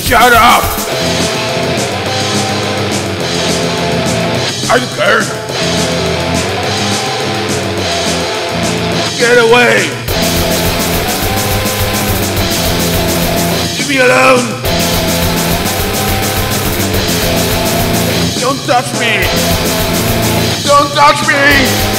Shut up! I don't care. Get away! Leave me alone! Don't touch me! Don't touch me!